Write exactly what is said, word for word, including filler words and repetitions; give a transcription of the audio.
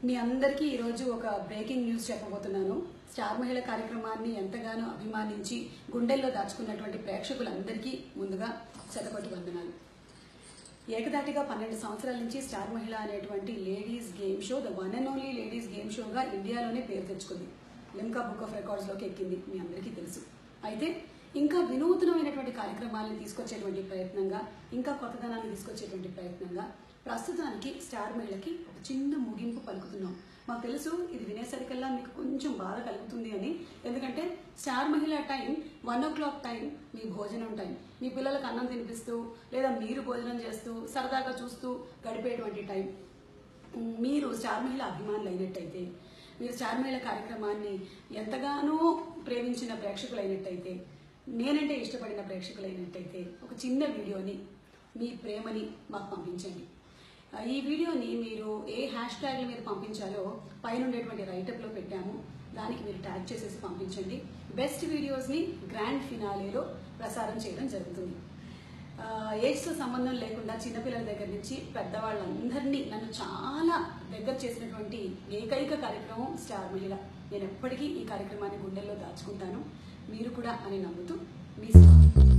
మీ అందరికీ ఈ రోజు ఒక బ్రేకింగ్ న్యూస్ చెప్పబోతున్నాను. స్టార్ మహిళ కార్యక్రమాన్ని ఎంతగానో అభిమానించి గుండెల్లో దాచుకున్నటువంటి ప్రేక్షకులందరికీ ముందుగా శతకోటి వందనాలు. ఏకదాటిగా పన్నెండు సంవత్సరాల నుంచి స్టార్ మహిళ అనేటువంటి ladies game show, the one and only ladies game షోగా ఇండియాలోనే పేరు తెచ్చుకుంది. లిమ్కా బుక్ ఆఫ్ రికార్డ్స్లోకి ఎక్కింది, మీ అందరికీ తెలుసు. అయితే ఇంకా వినూత్నమైనటువంటి కార్యక్రమాలను తీసుకొచ్చేటువంటి ప్రయత్నంగా, ఇంకా కొత్తదనాన్ని తీసుకొచ్చేటువంటి ప్రయత్నంగా ప్రస్తుతానికి స్టార్ మహిళకి ఒక చిన్న ముగింపు పలుకుతున్నాం. మాకు తెలుసు ఇది వినేసరికల్లా మీకు కొంచెం బాధ కలుగుతుంది అని, ఎందుకంటే star Mahila time one o'clock time మీ భోజనం టైం, మీ పిల్లలకు అన్నం తినిపిస్తూ లేదా మీరు భోజనం చేస్తూ సరదాగా చూస్తూ గడిపేటువంటి టైం. మీరు స్టార్ మహిళ అభిమానులు అయినట్టయితే, మీరు స్టార్ మహిళ కార్యక్రమాన్ని ఎంతగానో ప్రేమించిన ప్రేక్షకులైనట్టయితే, నేనంటే ఇష్టపడిన ప్రేక్షకులైనట్టయితే ఒక చిన్న వీడియోని, మీ ప్రేమని మాకు పంపించండి. ఈ వీడియోని మీరు ఏ హ్యాష్ ట్యాగ్ల మీద పంపించాలో పైన ఉండేటువంటి రైటప్లో పెట్టాము, దానికి మీరు ట్యాగ్ చేసేసి పంపించండి. బెస్ట్ వీడియోస్ని గ్రాండ్ ఫినాలేలో ప్రసారం చేయడం జరుగుతుంది. ఏజ్తో సంబంధం లేకుండా చిన్నపిల్లల దగ్గర నుంచి పెద్దవాళ్ళందరినీ నన్ను చాలా దగ్గర చేసినటువంటి ఏకైక కార్యక్రమం స్టార్ మహిళ. నేను ఎప్పటికీ ఈ కార్యక్రమాన్ని గుండెల్లో దాచుకుంటాను, మీరు కూడా అని నమ్ముతూ మీ